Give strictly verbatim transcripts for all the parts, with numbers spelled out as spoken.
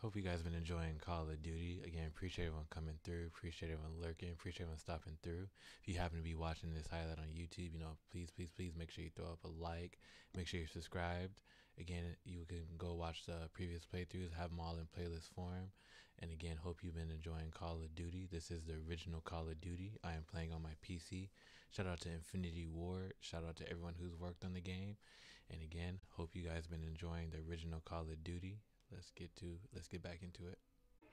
Hope you guys been enjoying Call of Duty. Again, appreciate everyone coming through. Appreciate everyone lurking. Appreciate everyone stopping through. If you happen to be watching this highlight on YouTube, you know, please, please, please make sure you throw up a like. Make sure you're subscribed. Again, you can go watch the previous playthroughs. Have them all in playlist form. And again, hope you've been enjoying Call of Duty. This is the original Call of Duty. I am playing on my P C. Shout out to Infinity Ward. Shout out to everyone who's worked on the game. And again, hope you guys been enjoying the original Call of Duty. Let's get to let's get back into it.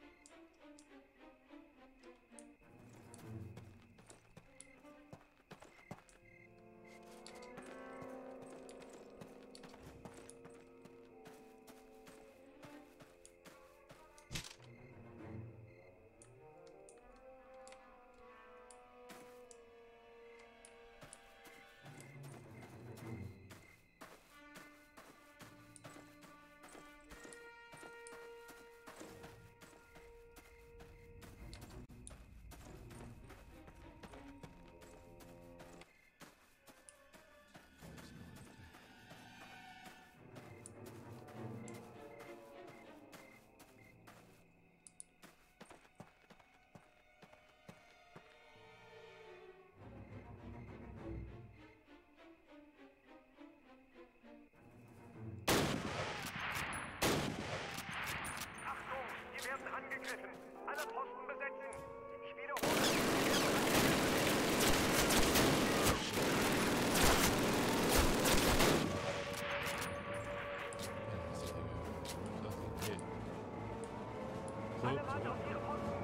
Angegriffen! Alle Posten besetzen! Ich wiederhole! Alle Mann auf ihre Posten!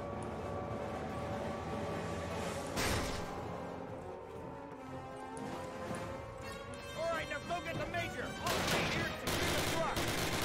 All right, now go get the major! I'll stay here to secure the truck!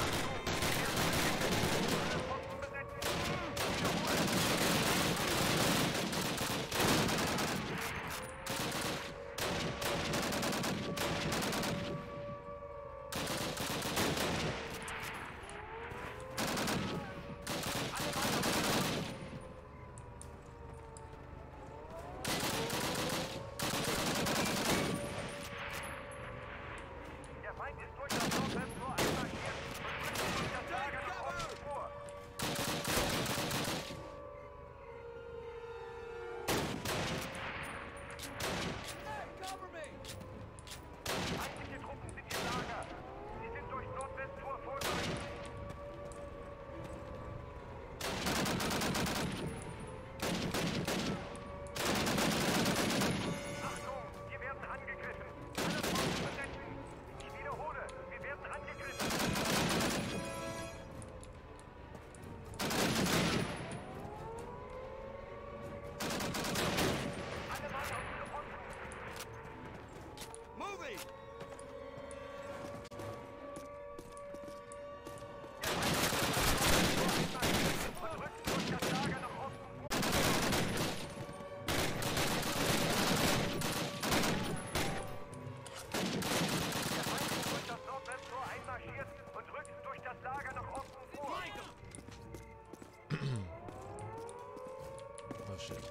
Oh shit.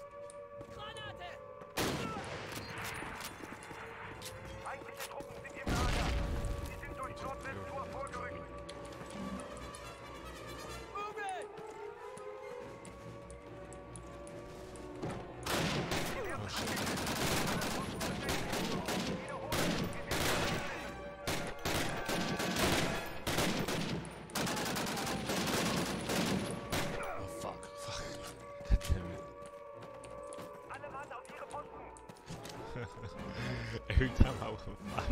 Feindliche Truppen sind im Lager. Sie sind durch Nordwesttor vorgerückt. Move it! Oh shit. Every time I would fire.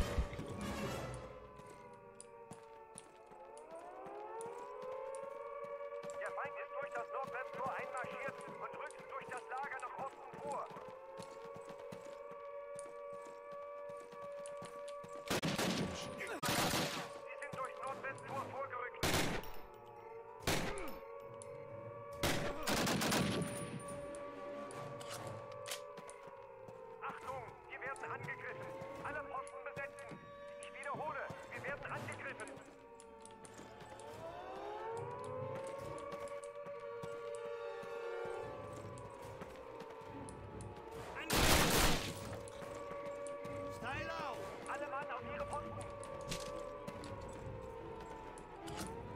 Der Feind ist durch das Nordwesttor einmarschiert und rückt durch das Lager nach Osten vor. Sie sind durch Nordwesttor vorgerückt. Achtung, wir werden angegriffen. Alle Posten besetzen. Ich wiederhole, wir werden angegriffen. Steil auf! Alle Mann auf ihre Posten!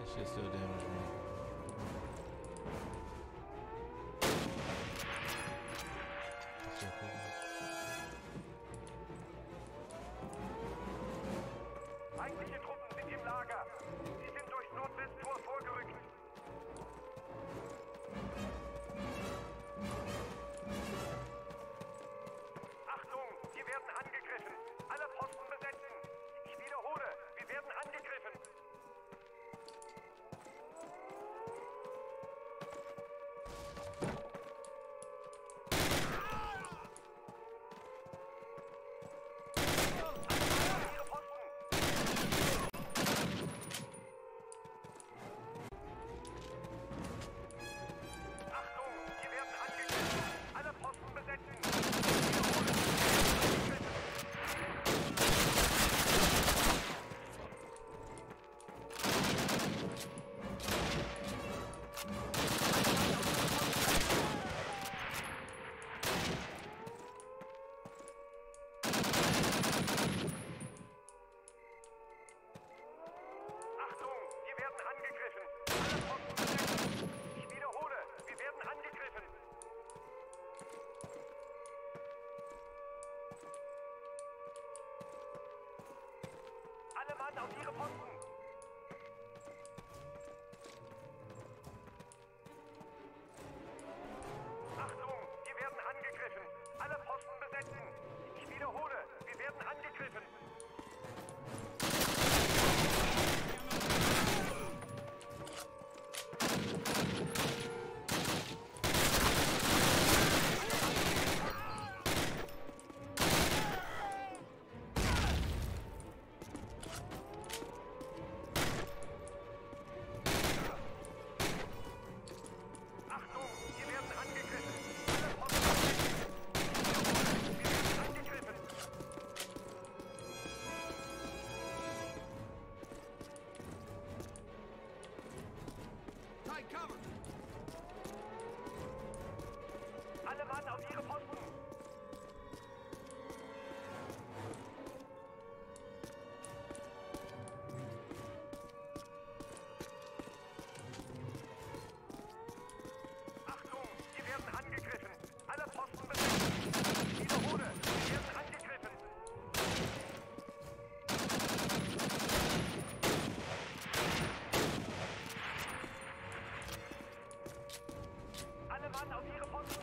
Shit still damaged me. That's so cool. Feindliche Truppen sind im Lager. Sie sind durchs Nordwesttor vorgerückt. Achtung, wir werden angegriffen. Alle Posten besetzen. Ich wiederhole, wir werden angegriffen. Auf ihre Posten! Achtung, wir werden angegriffen! Alle Posten besetzen! Ich wiederhole, wir werden angegriffen! Alle Mann auf ihre Posten! Achtung, wir werden angegriffen! Alle Posten besetzt! Ich wiederhole, wir werden angegriffen! Alle Mann auf ihre Posten!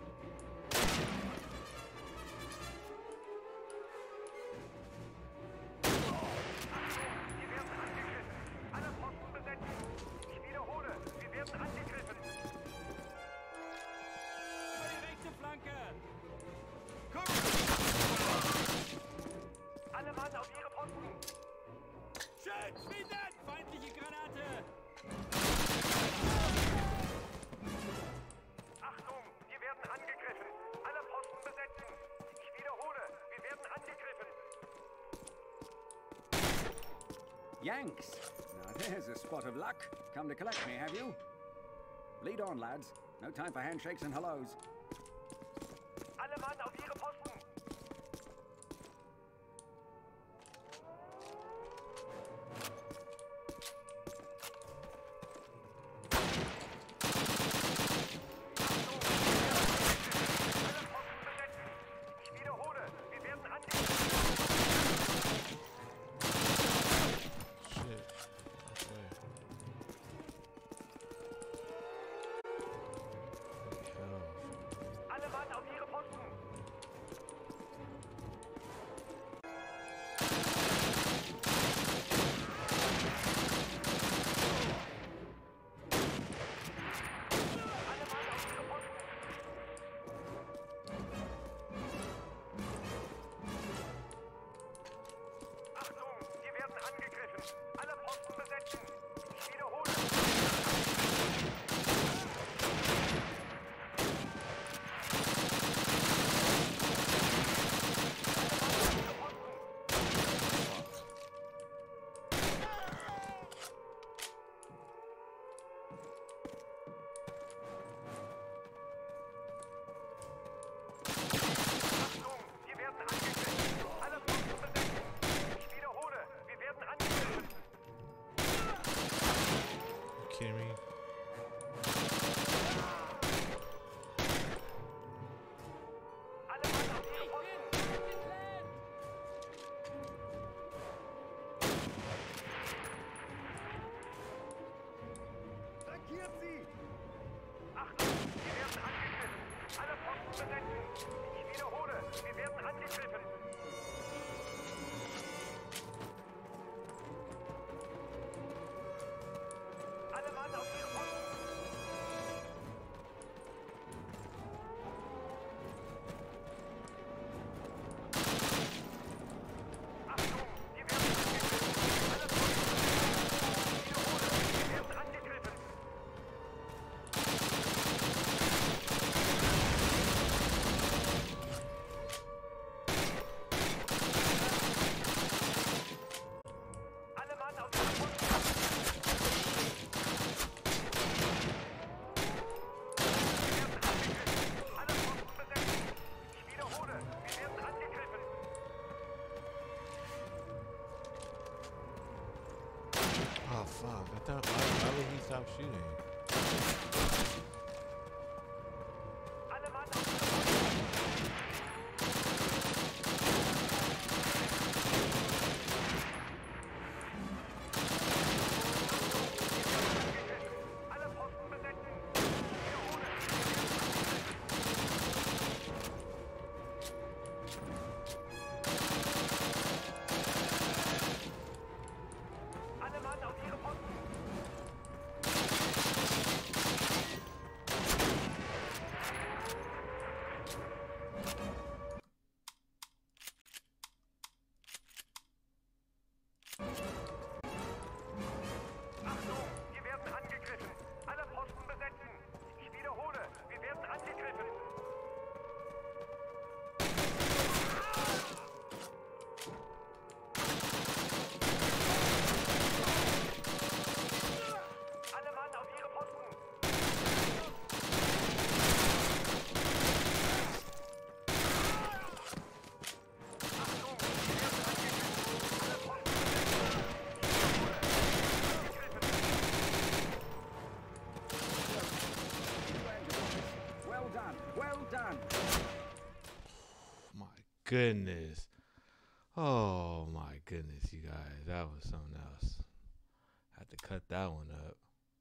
Alle Mann auf ihre Posten! Schön! Schwindert! Feindliche Granate! Achtung, wir werden angegriffen! Alle Posten besetzen! Ich wiederhole, wir werden angegriffen! Yanks! Now there's a spot of luck. Come to collect me, have you? Lead on, lads. No time for handshakes and hellos. Alle Mann auf ihre Posten! Attackiert sie! Achtung, wir werden angegriffen. Alle Posten besetzen. Ich wiederhole, wir werden angegriffen. Alle Mann auf ihre Posten. Achtung, wir werden angegriffen. Alle Posten besetzen. Ich wiederhole, wir werden angegriffen. Alle Mann auf ihre Posten. Wir werden angegriffen. Alle Posten besetzen. Ich wiederhole, wir werden angegriffen. Oh fuck! I thought why, why would he stop shooting? Alle Mann auf ihre Posten. Alle Posten besetzen. Ich wiederhole, wir werden angegriffen. Alle Mann auf ihre Posten. Achtung, wir werden angegriffen. Alle Posten besetzen. Ich wiederhole, wir werden angegriffen. Alle Mann auf ihre Posten. Achtung, wir werden angegriffen. Alle Posten besetzen. Ich wiederhole, wir werden angegriffen. Well done, well done. My goodness. Oh my goodness, you guys. That was something else. Had to cut that one up.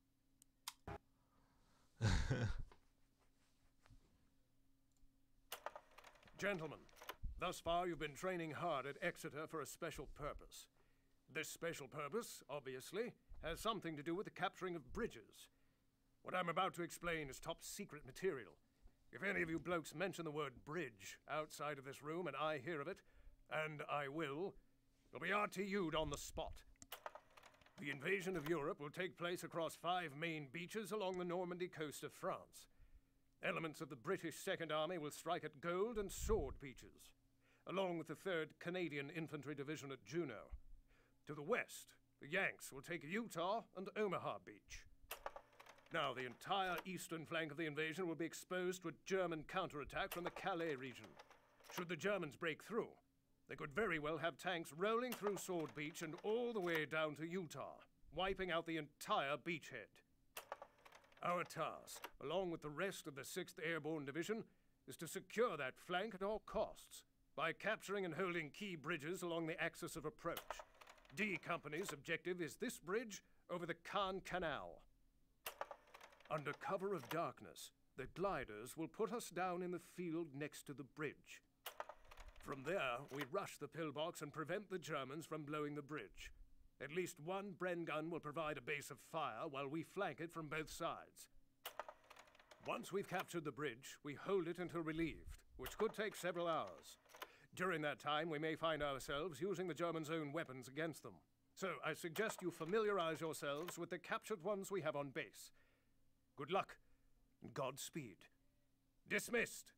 Gentlemen, thus far you've been training hard at Exeter for a special purpose. This special purpose, obviously, has something to do with the capturing of bridges. What I'm about to explain is top secret material. If any of you blokes mention the word bridge outside of this room and I hear of it, and I will, you'll be R T U'd on the spot. The invasion of Europe will take place across five main beaches along the Normandy coast of France. Elements of the British Second Army will strike at Gold and Sword beaches, along with the third Canadian Infantry Division at Juno. To the west, the Yanks will take Utah and Omaha Beach. Now, the entire eastern flank of the invasion will be exposed to a German counterattack from the Calais region. Should the Germans break through, they could very well have tanks rolling through Sword Beach and all the way down to Utah, wiping out the entire beachhead. Our task, along with the rest of the sixth Airborne Division, is to secure that flank at all costs by capturing and holding key bridges along the axis of approach. D Company's objective is this bridge over the Caen Canal. Under cover of darkness, the gliders will put us down in the field next to the bridge. From there, we rush the pillbox and prevent the Germans from blowing the bridge. At least one Bren gun will provide a base of fire while we flank it from both sides. Once we've captured the bridge, we hold it until relieved, which could take several hours. During that time, we may find ourselves using the Germans' own weapons against them. So I suggest you familiarize yourselves with the captured ones we have on base. Good luck, and Godspeed. Dismissed.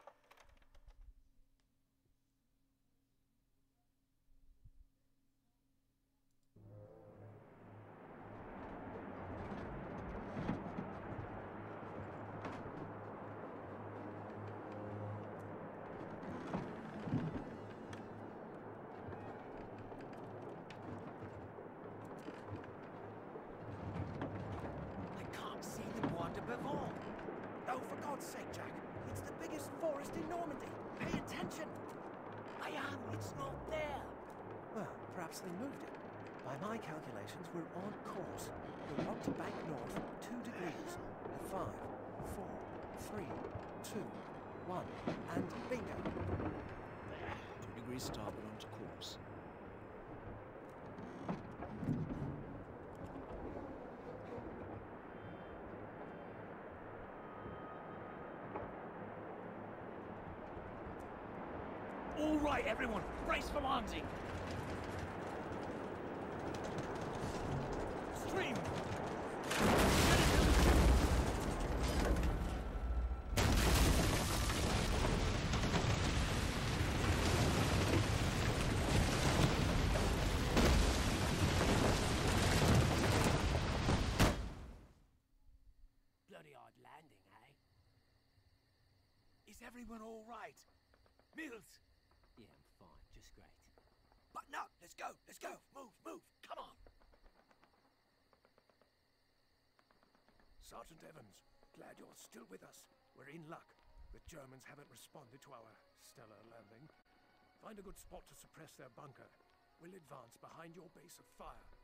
Oh, for God's sake, Jack. It's the biggest forest in Normandy. Pay attention. I am. It's not there. Well, perhaps they moved it. By my calculations, we're on course. We'll want to bank north two degrees. Five, four, three, two, one, and bingo. There. Two degrees starboard onto course. All right, everyone, brace for landing. Stream. Bloody hard landing, eh? Is everyone all right? Mills? Yeah, I'm fine. Just great. Button up! Let's go! Let's go! Move! Move! Come on! Sergeant Evans, glad you're still with us. We're in luck. The Germans haven't responded to our stellar landing. Find a good spot to suppress their bunker. We'll advance behind your base of fire.